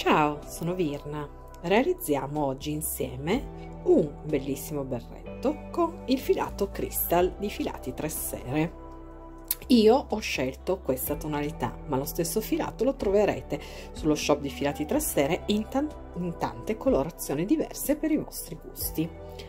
Ciao, sono Virna. Realizziamo oggi insieme un bellissimo berretto con il filato Crystal di Filati Tressere. Io ho scelto questa tonalità, ma lo stesso filato lo troverete sullo shop di Filati Tressere in tante colorazioni diverse per i vostri gusti.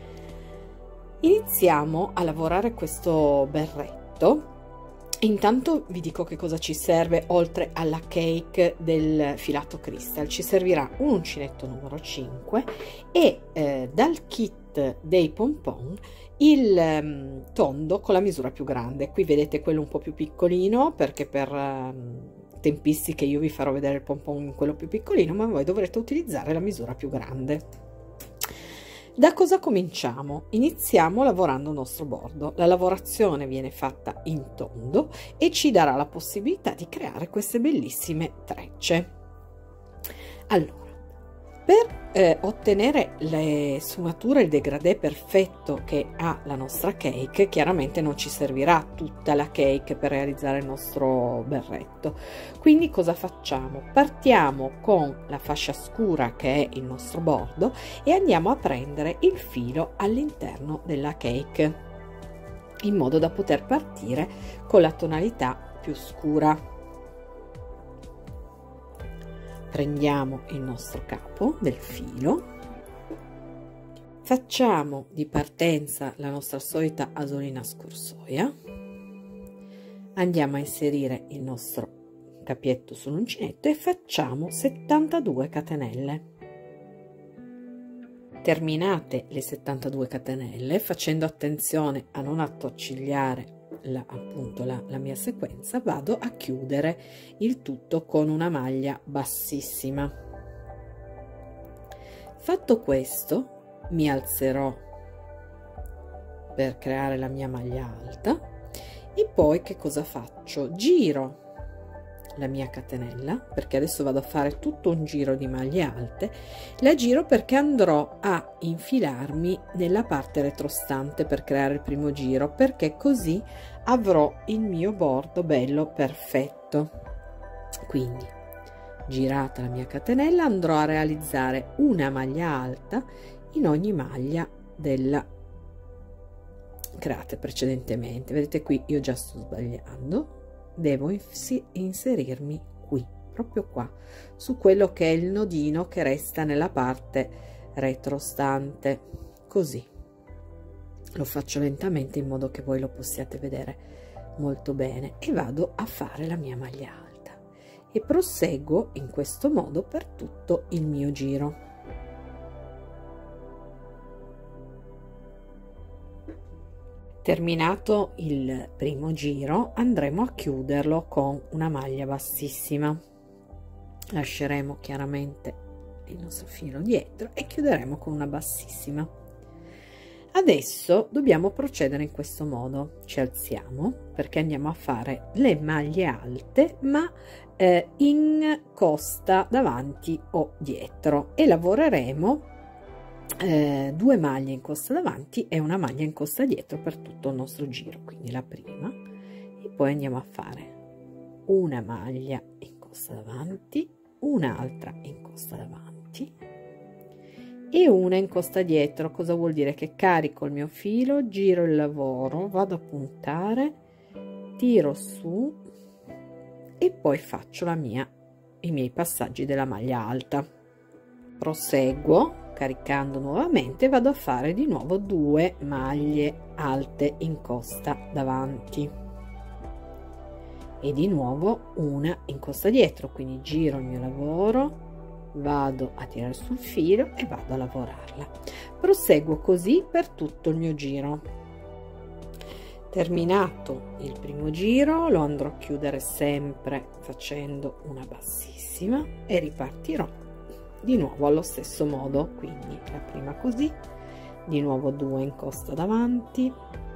Iniziamo a lavorare questo berretto. Intanto vi dico che cosa ci serve oltre alla cake del filato Crystal. Ci servirà un uncinetto numero 5 e dal kit dei pompon il tondo con la misura più grande. Qui vedete quello un po' più piccolino perché per tempistiche io vi farò vedere il pompon in quello più piccolino, ma voi dovrete utilizzare la misura più grande. Da cosa cominciamo? Iniziamo lavorando il nostro bordo. La lavorazione viene fatta in tondo e ci darà la possibilità di creare queste bellissime trecce. Allora, per ottenere le sfumature e il degradé perfetto che ha la nostra cake, chiaramente non ci servirà tutta la cake per realizzare il nostro berretto. Quindi cosa facciamo? Partiamo con la fascia scura che è il nostro bordo e andiamo a prendere il filo all'interno della cake in modo da poter partire con la tonalità più scura. Prendiamo il nostro capo del filo, facciamo di partenza la nostra solita asolina scorsoia, andiamo a inserire il nostro capietto sull'uncinetto e facciamo 72 catenelle. Terminate le 72 catenelle, facendo attenzione a non attorcigliare la mia sequenza, vado a chiudere il tutto con una maglia bassissima. Fatto questo, mi alzerò per creare la mia maglia alta e poi che cosa faccio? Giro la mia catenella, perché adesso vado a fare tutto un giro di maglie alte. La giro perché andrò a infilarmi nella parte retrostante per creare il primo giro, perché così avrò il mio bordo bello perfetto. Quindi girata la mia catenella andrò a realizzare una maglia alta in ogni maglia della create precedentemente. Vedete qui io già sto sbagliando, devo inserirmi qui, proprio qua, su quello che è il nodino che resta nella parte retrostante. Così lo faccio lentamente in modo che voi lo possiate vedere molto bene e vado a fare la mia maglia alta e proseguo in questo modo per tutto il mio giro. Terminato il primo giro andremo a chiuderlo con una maglia bassissima, lasceremo chiaramente il nostro filo dietro e chiuderemo con una bassissima. Adesso dobbiamo procedere in questo modo: ci alziamo perché andiamo a fare le maglie alte ma in costa davanti o dietro e lavoreremo 2 maglie in costa davanti e una maglia in costa dietro per tutto il nostro giro. Quindi la prima e poi andiamo a fare una maglia in costa davanti, un'altra in costa davanti e una in costa dietro. Cosa vuol dire? Che carico il mio filo, giro il lavoro, vado a puntare, tiro su e poi faccio i miei passaggi della maglia alta. Proseguo caricando nuovamente, vado a fare di nuovo 2 maglie alte in costa davanti e di nuovo una in costa dietro. Quindi giro il mio lavoro, vado a tirare sul filo e vado a lavorarla. Proseguo così per tutto il mio giro. Terminato il primo giro lo andrò a chiudere sempre facendo una bassissima e ripartirò di nuovo allo stesso modo. Quindi la prima così, di nuovo 2 in costa davanti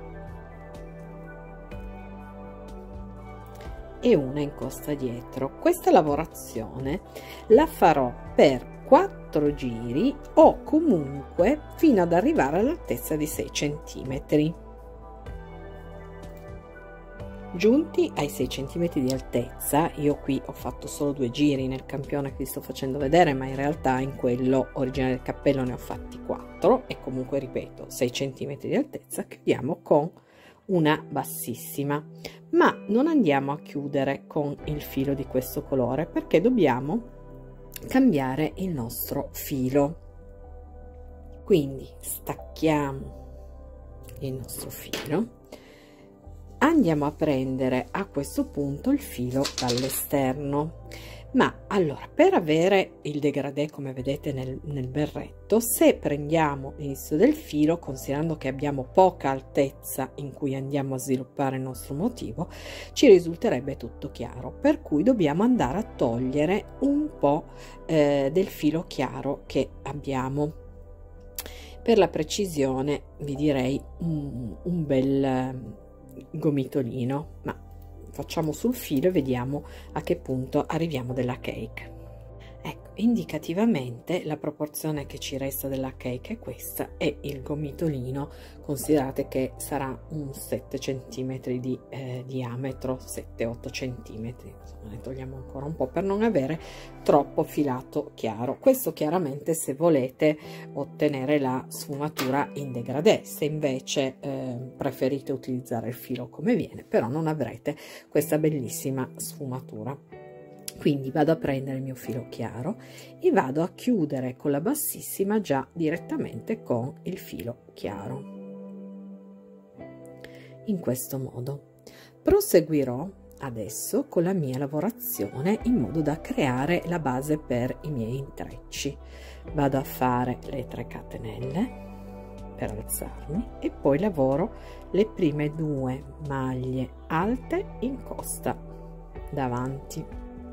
e una in costa dietro. Questa lavorazione la farò per 4 giri o comunque fino ad arrivare all'altezza di 6 centimetri. Giunti ai 6 cm di altezza, io qui ho fatto solo 2 giri nel campione che vi sto facendo vedere, ma in realtà in quello originale del cappello ne ho fatti 4, e comunque ripeto 6 cm di altezza. Chiudiamo con una bassissima, ma non andiamo a chiudere con il filo di questo colore perché dobbiamo cambiare il nostro filo. Quindi stacchiamo il nostro filo, andiamo a prendere a questo punto il filo dall'esterno. Ma allora, per avere il degradé come vedete nel berretto, se prendiamo l'inizio del filo, considerando che abbiamo poca altezza in cui andiamo a sviluppare il nostro motivo, ci risulterebbe tutto chiaro, per cui dobbiamo andare a togliere un po' del filo chiaro che abbiamo. Per la precisione vi direi un bel gomitolino, ma facciamo sul filo e vediamo a che punto arriviamo della cake. Ecco, indicativamente la proporzione che ci resta della cake è questa, e il gomitolino considerate che sarà un 7 cm di diametro, 7-8 cm. Insomma, ne togliamo ancora un po' per non avere troppo filato chiaro. Questo chiaramente se volete ottenere la sfumatura in degradé. Se invece preferite utilizzare il filo come viene, però non avrete questa bellissima sfumatura. Quindi vado a prendere il mio filo chiaro e vado a chiudere con la bassissima già direttamente con il filo chiaro, in questo modo. Proseguirò adesso con la mia lavorazione in modo da creare la base per i miei intrecci. Vado a fare le 3 catenelle per alzarmi e poi lavoro le prime 2 maglie alte in costa davanti.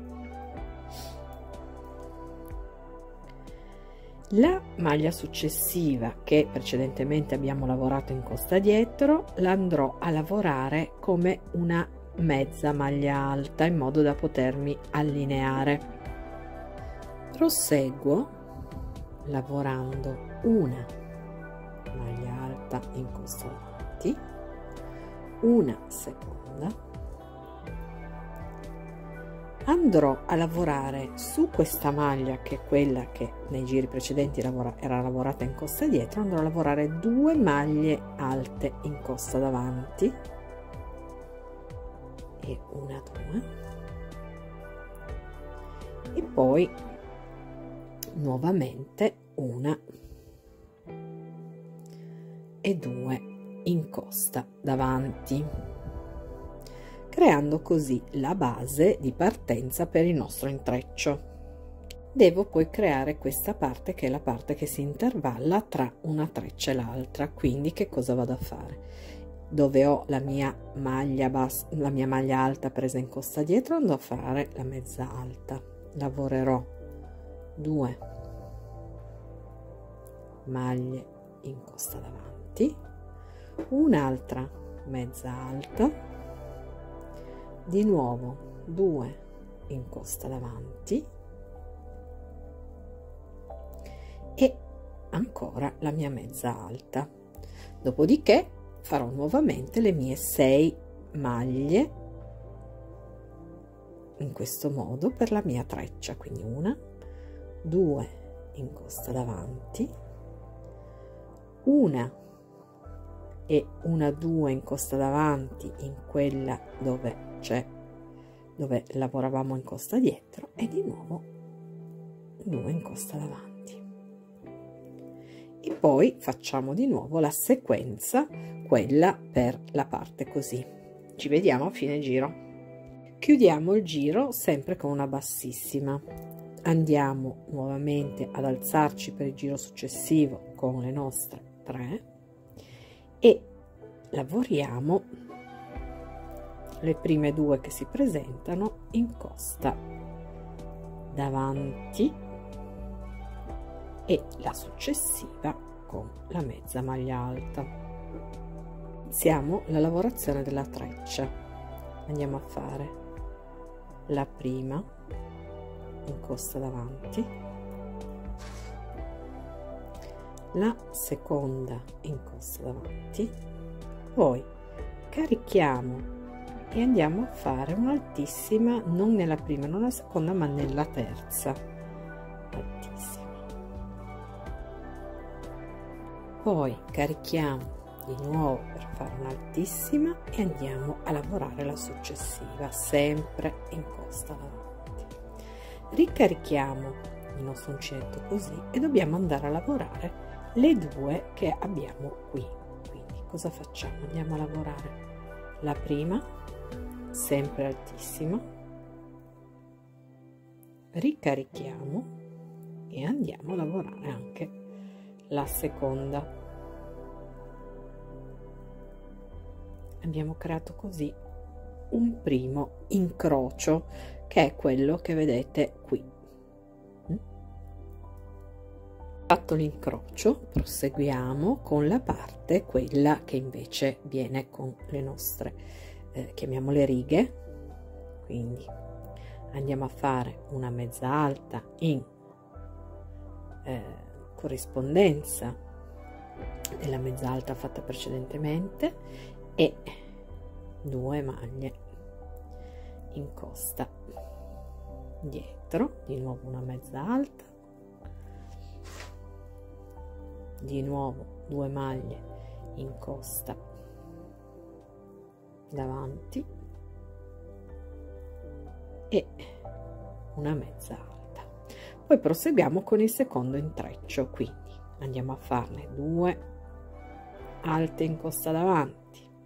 La maglia successiva, che precedentemente abbiamo lavorato in costa dietro, la andrò a lavorare come una mezza maglia alta in modo da potermi allineare. Proseguo lavorando una maglia alta in costa davanti, una seconda. Andrò a lavorare su questa maglia, che è quella che nei giri precedenti era lavorata in costa dietro, andrò a lavorare 2 maglie alte in costa davanti e 1, 2, e poi nuovamente 1 e 2 in costa davanti, creando così la base di partenza per il nostro intreccio. Devo poi creare questa parte, che è la parte che si intervalla tra una treccia e l'altra. Quindi che cosa vado a fare? Dove ho la mia maglia bassa, la mia maglia alta presa in costa dietro, andrò a fare la mezza alta. Lavorerò 2 maglie in costa davanti, un'altra mezza alta, di nuovo 2 in costa davanti e ancora la mia mezza alta. Dopodiché farò nuovamente le mie 6 maglie in questo modo per la mia treccia, quindi 1, 2 in costa davanti, 1 e 1, 2 in costa davanti in quella dove lavoravamo in costa dietro, e di nuovo 2 in costa davanti, e poi facciamo di nuovo la sequenza, quella per la parte così. Ci vediamo a fine giro. Chiudiamo il giro sempre con una bassissima, andiamo nuovamente ad alzarci per il giro successivo con le nostre 3 e lavoriamo le prime 2 che si presentano in costa davanti e la successiva con la mezza maglia alta. Iniziamo la lavorazione della treccia. Andiamo a fare la prima in costa davanti, la seconda in costa davanti, poi carichiamo e andiamo a fare un'altissima, non nella prima, non nella seconda, ma nella terza altissima. Poi carichiamo di nuovo per fare un'altissima e andiamo a lavorare la successiva, sempre in costa davanti. Ricarichiamo il nostro uncinetto così e dobbiamo andare a lavorare le due che abbiamo qui. Quindi cosa facciamo? Andiamo a lavorare la prima, sempre altissima, ricarichiamo e andiamo a lavorare anche la seconda. Abbiamo creato così un primo incrocio, che è quello che vedete qui. Fatto l'incrocio, proseguiamo con la parte, quella che invece viene con le nostre chiamiamole righe. Quindi andiamo a fare una mezza alta in corrispondenza della mezza alta fatta precedentemente e 2 maglie in costa dietro, di nuovo una mezza alta, di nuovo 2 maglie in costa davanti e una mezza alta. Poi proseguiamo con il secondo intreccio, quindi andiamo a farne 2 alte in costa davanti,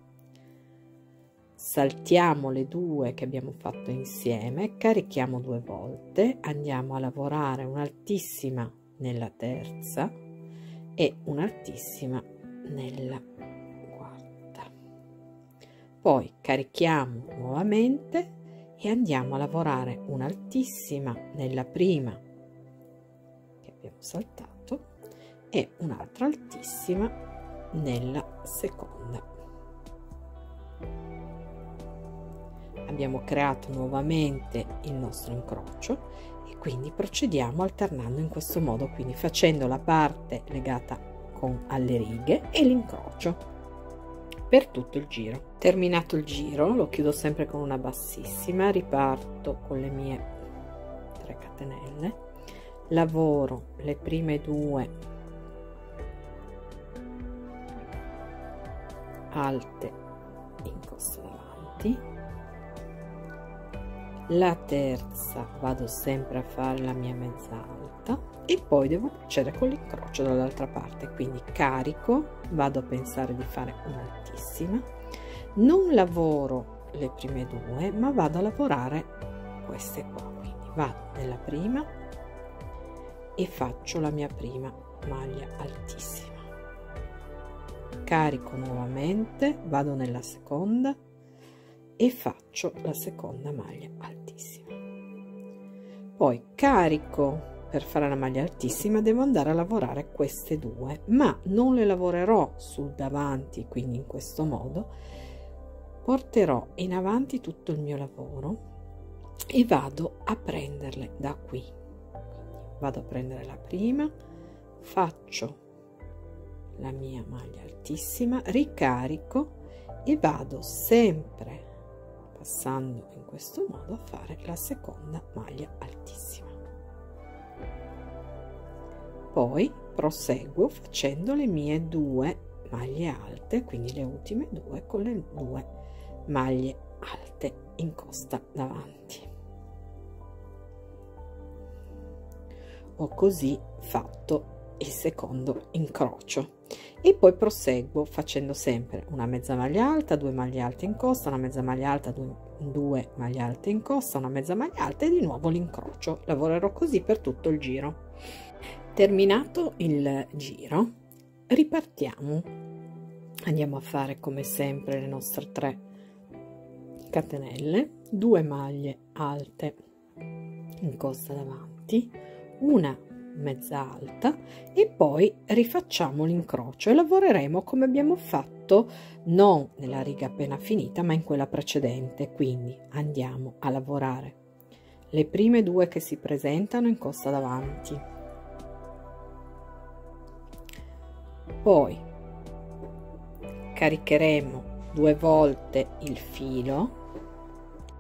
saltiamo le 2 che abbiamo fatto insieme, carichiamo 2 volte, andiamo a lavorare un'altissima nella terza e un'altissima nella quarta. Poi carichiamo nuovamente e andiamo a lavorare un'altissima nella prima che abbiamo saltato e un'altra altissima nella seconda. Abbiamo creato nuovamente il nostro incrocio e quindi procediamo alternando in questo modo, quindi facendo la parte legata alle righe e l'incrocio per tutto il giro. Terminato il giro, lo chiudo sempre con una bassissima, riparto con le mie 3 catenelle, lavoro le prime 2 alte in costa davanti, la terza vado sempre a fare la mia mezza alta e poi devo procedere con l'incrocio dall'altra parte, quindi carico, vado a pensare di fare un'altissima, non lavoro le prime 2 ma vado a lavorare queste qua, quindi vado nella prima e faccio la mia prima maglia altissima, carico nuovamente, vado nella seconda e faccio la seconda maglia altissima, poi carico. Per fare la maglia altissima devo andare a lavorare queste 2, ma non le lavorerò sul davanti, quindi in questo modo porterò in avanti tutto il mio lavoro e vado a prenderle da qui. Vado a prendere la prima, faccio la mia maglia altissima, ricarico e vado sempre passando in questo modo a fare la seconda maglia altissima. Poi proseguo facendo le mie 2 maglie alte, quindi le ultime 2 con le 2 maglie alte in costa davanti. Ho così fatto il secondo incrocio e poi proseguo facendo sempre una mezza maglia alta, 2 maglie alte in costa, una mezza maglia alta, 2 maglie alte in costa, una mezza maglia alta e di nuovo l'incrocio. Lavorerò così per tutto il giro. Terminato il giro, ripartiamo, andiamo a fare come sempre le nostre 3 catenelle, 2 maglie alte in costa davanti, una mezza alta e poi rifacciamo l'incrocio e lavoreremo come abbiamo fatto non nella riga appena finita ma in quella precedente, quindi andiamo a lavorare le prime 2 che si presentano in costa davanti, poi caricheremo 2 volte il filo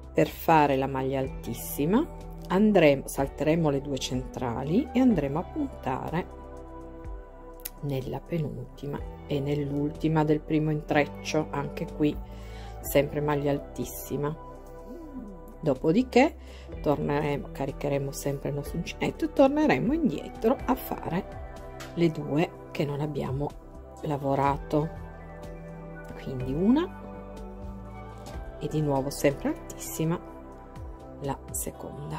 Per fare la maglia altissima salteremo le 2 centrali e andremo a puntare nella penultima e nell'ultima del primo intreccio, anche qui sempre maglia altissima. Dopodiché caricheremo sempre il nostro uncinetto e torneremo indietro a fare le 2 che non abbiamo lavorato, quindi una e di nuovo sempre altissima la seconda.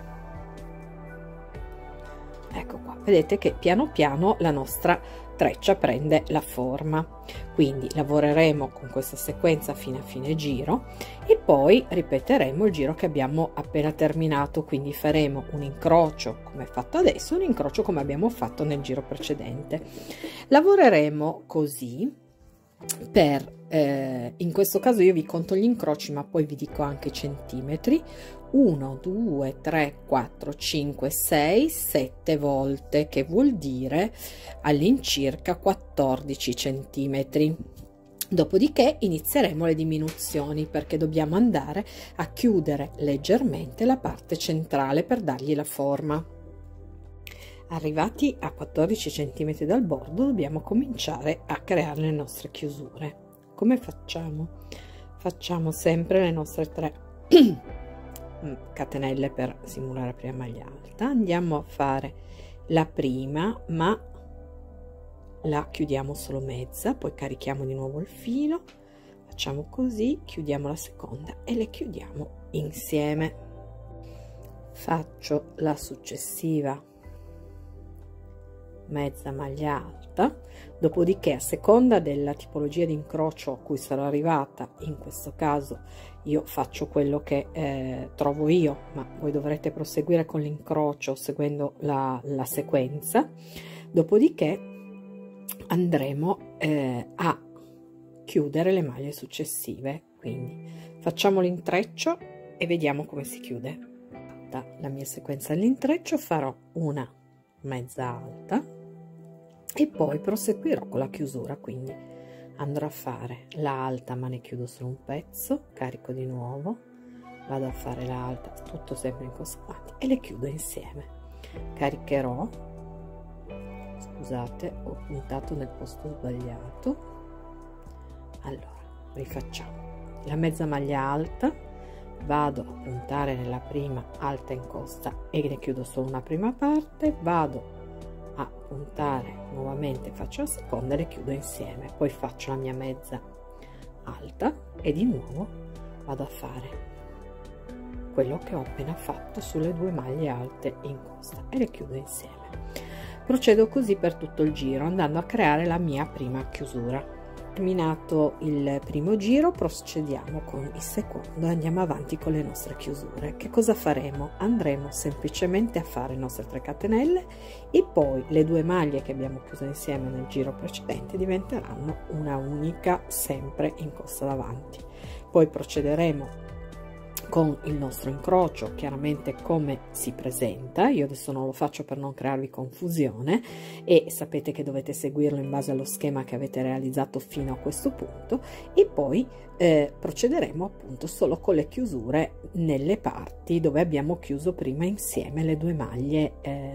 Ecco qua, vedete che piano piano la nostra treccia prende la forma, quindi lavoreremo con questa sequenza fino a fine giro e poi ripeteremo il giro che abbiamo appena terminato, quindi faremo un incrocio come fatto adesso, un incrocio come abbiamo fatto nel giro precedente. Lavoreremo così per in questo caso io vi conto gli incroci, ma poi vi dico anche centimetri: 1 2 3 4 5 6 7 volte, che vuol dire all'incirca 14 centimetri. Dopodiché inizieremo le diminuzioni, perché dobbiamo andare a chiudere leggermente la parte centrale per dargli la forma. Arrivati a 14 centimetri dal bordo dobbiamo cominciare a creare le nostre chiusure. Come facciamo? Facciamo sempre le nostre 3 catenelle per simulare la prima maglia alta, andiamo a fare la prima, ma la chiudiamo solo mezza, poi carichiamo di nuovo il filo, facciamo così, chiudiamo la seconda e le chiudiamo insieme. Faccio la successiva mezza maglia alta, dopodiché a seconda della tipologia di incrocio a cui sarò arrivata, in questo caso io faccio quello che trovo io, ma voi dovrete proseguire con l'incrocio seguendo la sequenza. Dopodiché andremo a chiudere le maglie successive, quindi facciamo l'intreccio e vediamo come si chiude. La mia sequenza all'intreccio farò una mezza alta e poi proseguirò con la chiusura, quindi andrò a fare la alta ma ne chiudo solo un pezzo, carico di nuovo, vado a fare la alta, tutto sempre incostato, e le chiudo insieme. Caricherò, scusate, ho puntato nel posto sbagliato. Allora rifacciamo la mezza maglia alta, vado a puntare nella prima alta in costa e ne chiudo solo una prima parte, vado a puntare nuovamente, faccio la seconda e le chiudo insieme, poi faccio la mia mezza alta e di nuovo vado a fare quello che ho appena fatto sulle 2 maglie alte in costa e le chiudo insieme. Procedo così per tutto il giro, andando a creare la mia prima chiusura. Terminato il primo giro, procediamo con il secondo, andiamo avanti con le nostre chiusure. Che cosa faremo? Andremo semplicemente a fare le nostre 3 catenelle e poi le 2 maglie che abbiamo chiuso insieme nel giro precedente diventeranno una unica, sempre in costa davanti. Poi procederemo con il nostro incrocio, chiaramente come si presenta. Io adesso non lo faccio per non crearvi confusione e sapete che dovete seguirlo in base allo schema che avete realizzato fino a questo punto, e poi procederemo appunto solo con le chiusure nelle parti dove abbiamo chiuso prima insieme le 2 maglie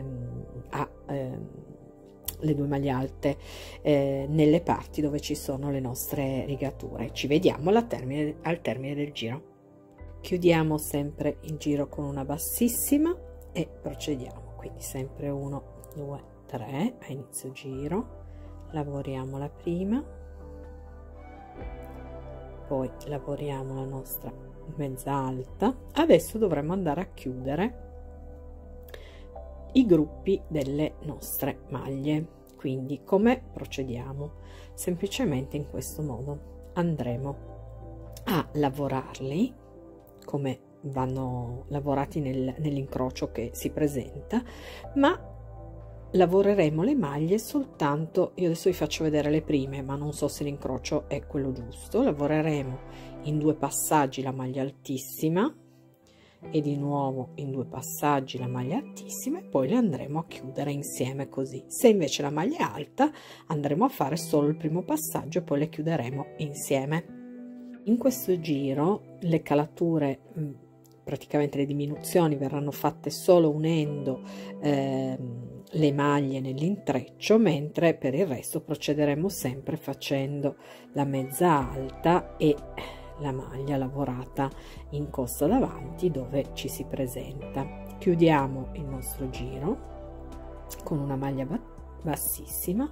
le 2 maglie alte, nelle parti dove ci sono le nostre rigature. Ci vediamo al termine del giro. Chiudiamo sempre il giro con una bassissima e procediamo, quindi sempre 1 2 3 a inizio giro, lavoriamo la prima, poi lavoriamo la nostra mezza alta. Adesso dovremo andare a chiudere i gruppi delle nostre maglie, quindi come procediamo? Semplicemente in questo modo andremo a lavorarli come vanno lavorati nell'incrocio che si presenta, ma lavoreremo le maglie soltanto, io adesso vi faccio vedere le prime, ma non so se l'incrocio è quello giusto. Lavoreremo in 2 passaggi la maglia altissima e di nuovo in 2 passaggi la maglia altissima, e poi le andremo a chiudere insieme così. Se invece la maglia è alta andremo a fare solo il primo passaggio e poi le chiuderemo insieme. In questo giro le calature praticamente le diminuzioni verranno fatte solo unendo le maglie nell'intreccio, mentre per il resto procederemo sempre facendo la mezza alta e la maglia lavorata in costa davanti dove ci si presenta. Chiudiamo il nostro giro con una maglia bassissima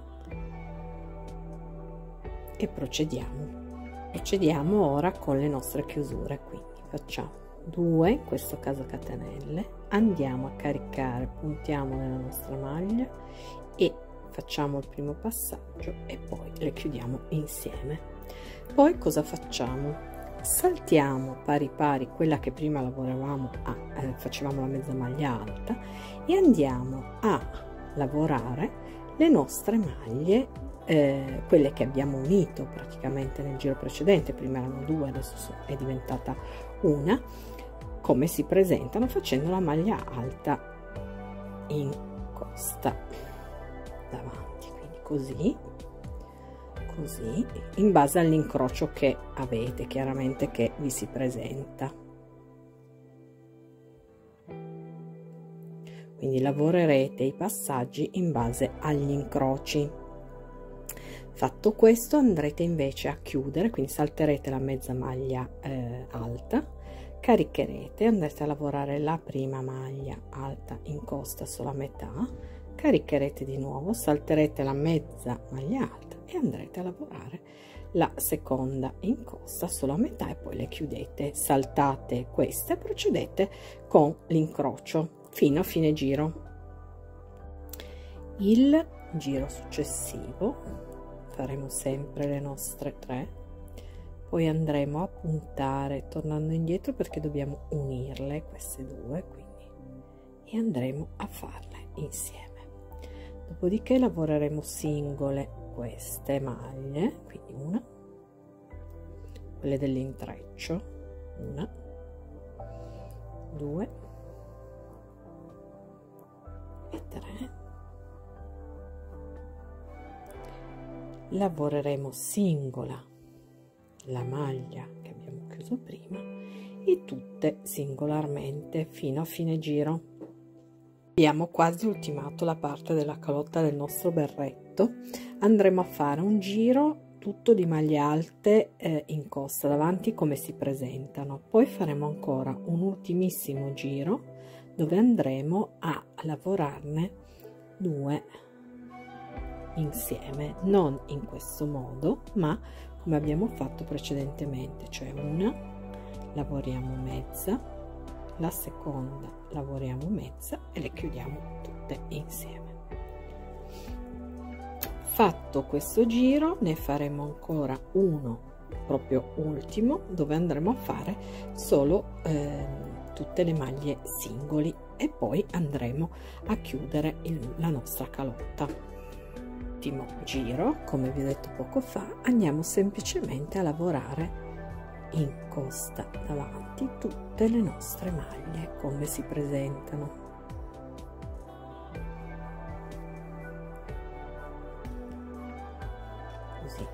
e procediamo ora con le nostre chiusure. Quindi facciamo 2, in questo caso catenelle, andiamo a caricare, puntiamo nella nostra maglia e facciamo il primo passaggio e poi le chiudiamo insieme. Poi cosa facciamo? Saltiamo pari pari quella che prima lavoravamo facevamo la mezza maglia alta e andiamo a lavorare le nostre maglie, quelle che abbiamo unito praticamente nel giro precedente. Prima erano 2, adesso è diventata una, come si presentano facendo la maglia alta in costa davanti, quindi così, in base all'incrocio che avete, chiaramente, che vi si presenta. Quindi lavorerete i passaggi in base agli incroci. Fatto questo, andrete invece a chiudere, quindi salterete la mezza maglia alta, caricherete, andrete a lavorare la prima maglia alta in costa sulla metà, caricherete di nuovo, salterete la mezza maglia alta e andrete a lavorare la seconda in costa sulla metà e poi le chiudete. Saltate queste e procedete con l'incrocio fino a fine giro. Il giro successivo faremo sempre le nostre 3, poi andremo a puntare tornando indietro perché dobbiamo unirle queste 2, quindi, e andremo a farle insieme. Dopodiché lavoreremo singole queste maglie, quindi una, quelle dell'intreccio, 1, 2 e 3. Lavoreremo singola la maglia che abbiamo chiuso prima e tutte singolarmente fino a fine giro. Abbiamo quasi ultimato la parte della calotta del nostro berretto. Andremo a fare un giro tutto di maglie alte in costa davanti come si presentano, poi faremo ancora un ultimissimo giro dove andremo a lavorarne 2 insieme, non in questo modo ma come abbiamo fatto precedentemente, cioè una lavoriamo mezza, la seconda lavoriamo mezza e le chiudiamo tutte insieme. Fatto questo giro ne faremo ancora uno proprio ultimo dove andremo a fare solo tutte le maglie singoli e poi andremo a chiudere la nostra calotta. Ultimo giro, come vi ho detto poco fa, andiamo semplicemente a lavorare in costa davanti tutte le nostre maglie come si presentano. Così.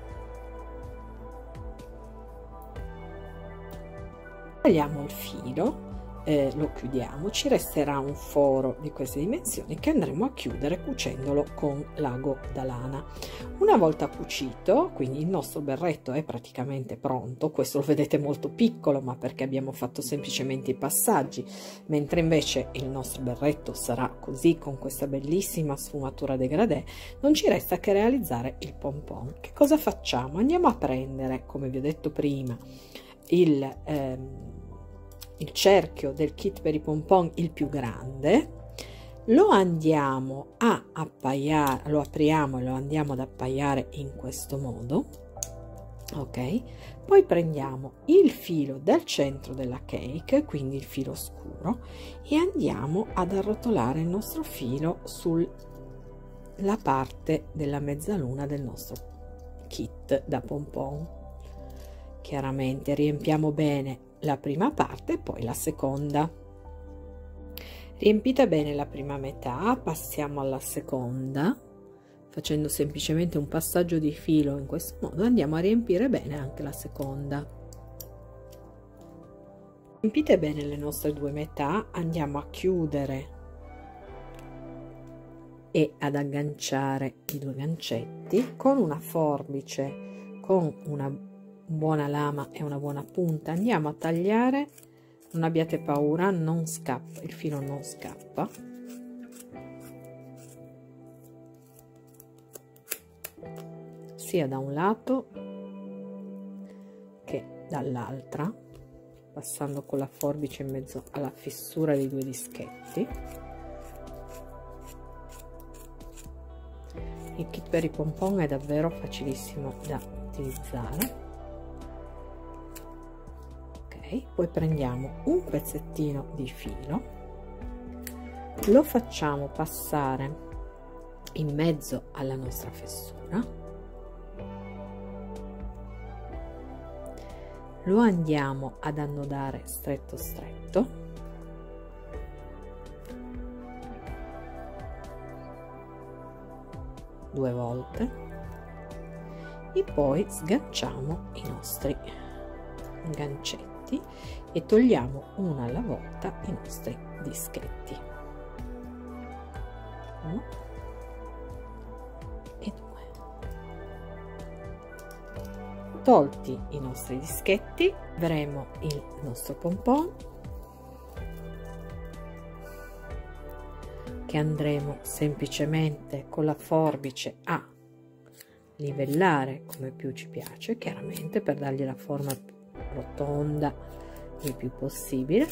Tagliamo il filo, lo chiudiamo, ci resterà un foro di queste dimensioni che andremo a chiudere cucendolo con l'ago da lana. Una volta cucito, quindi il nostro berretto è praticamente pronto. Questo lo vedete molto piccolo ma perché abbiamo fatto semplicemente i passaggi, mentre invece il nostro berretto sarà così con questa bellissima sfumatura dégradé. Non ci resta che realizzare il pompon. Che cosa facciamo? Andiamo a prendere, come vi ho detto prima, il cerchio del kit per i pompon, il più grande, lo andiamo a appaiare, lo apriamo e lo andiamo ad appaiare in questo modo, ok? Poi prendiamo il filo del centro della cake, quindi il filo scuro, e andiamo ad arrotolare il nostro filo sulla parte della mezzaluna del nostro kit da pompon. Chiaramente riempiamo bene la prima parte e poi la seconda. Riempita bene la prima metà, passiamo alla seconda facendo semplicemente un passaggio di filo in questo modo. Andiamo a riempire bene anche la seconda. Riempite bene le nostre due metà, andiamo a chiudere e ad agganciare i due gancetti con una forbice, con una buona lama e una buona punta. Andiamo a tagliare, non abbiate paura, non scappa, il filo non scappa. Sia da un lato che dall'altra, passando con la forbice in mezzo alla fessura dei due dischetti. Il kit per i pompon è davvero facilissimo da utilizzare. Ok, poi prendiamo un pezzettino di filo, lo facciamo passare in mezzo alla nostra fessura, lo andiamo ad annodare stretto stretto, due volte, e poi sganciamo i nostri gancetti e togliamo una alla volta i nostri dischetti. 1 e 2. Tolti i nostri dischetti, avremo il nostro pompon che andremo semplicemente con la forbice a livellare come più ci piace, chiaramente per dargli la forma più rotonda il più possibile.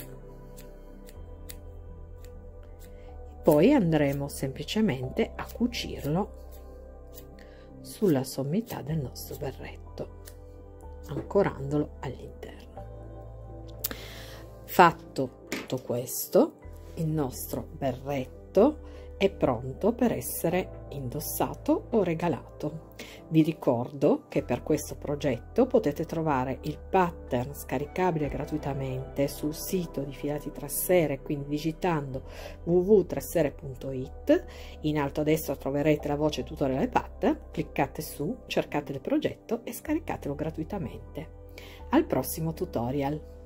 Poi andremo semplicemente a cucirlo sulla sommità del nostro berretto, ancorandolo all'interno. Fatto tutto questo, il nostro berretto è pronto per essere indossato o regalato. Vi ricordo che per questo progetto potete trovare il pattern scaricabile gratuitamente sul sito di Filati Tressere, quindi digitando www.tressere.it. In alto a destra troverete la voce tutorial pattern, cliccate su, cercate il progetto e scaricatelo gratuitamente. Al prossimo tutorial!